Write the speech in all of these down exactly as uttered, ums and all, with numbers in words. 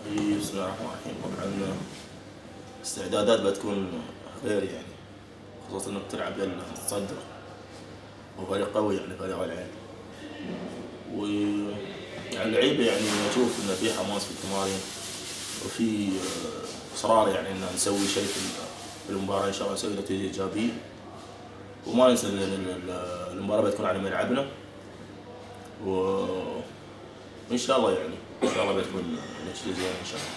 بسم الله الرحمن الرحيم. طبعا استعدادات بتكون غير يعني، خصوصا انك تلعب المتصدر وفريق قوي يعني فريق العين. و يعني اللعيبه يعني اشوف انه في حماس في التمارين وفي اصرار يعني ان نسوي شيء في المباراه، ان شاء الله نسوي نتيجه ايجابيه. وما ننسى ان المباراه بتكون على ملعبنا، وان شاء الله يعني ان شاء الله بتكون نتيجه زينه ان شاء الله.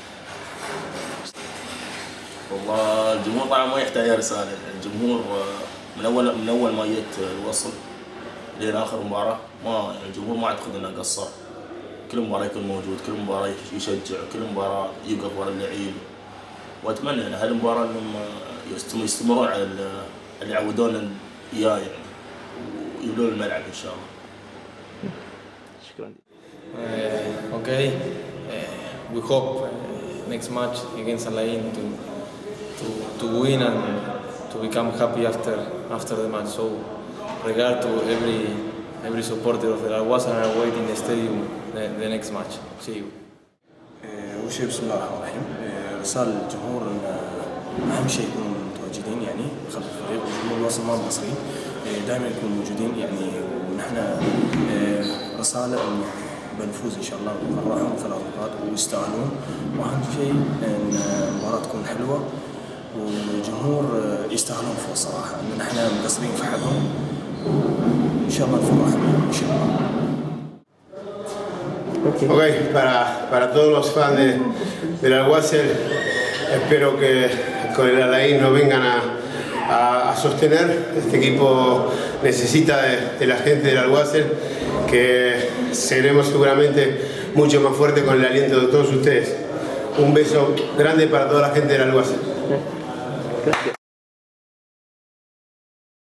والله الجمهور طبعا ما يحتاج رساله، الجمهور من اول من اول ما جت الوصل لين اخر مباراه، ما يعني الجمهور ما اعتقد انه قصر. كل مباراه يكون موجود، كل مباراه يشجع، كل مباراه يوقف ورا اللعيب. واتمنى يعني هالمباراه انهم يستمرون على اللي يعودون اياه يعني، ويبنون الملعب ان شاء الله. شكرا. Uh, okay, uh, we hope uh, next match against Al Ain to, to to win and to become happy after after the match. So, regard to every every supporter of the Al Wassel and await in the stadium the, the next match. See you. أول شيء بسم الله الرحمن الرحيم، رسالة للجمهور إن أهم شيء يكونوا متواجدين يعني خلف الفريق، والجمهور الوصل ما مقصرين، دائما يكونوا موجودين يعني. ونحن رسالة إن بنفوز إن شاء الله ونفرحهم ثلاث نقاط ويستاهلون. وأهم شيء إن المباراة تكون حلوة والجمهور يستاهلون فوز صراحة، إن نحن مقصرين في حقهم، وإن شاء الله نفرحهم إن شاء الله. Okay. ok, para, para todos los fans de, del Al Wassel, espero que con el Al Ain nos vengan a, a, a sostener. Este equipo necesita de, de la gente del Al Wassel, que seremos seguramente mucho más fuertes con el aliento de todos ustedes. Un beso grande para toda la gente del Al Wassel.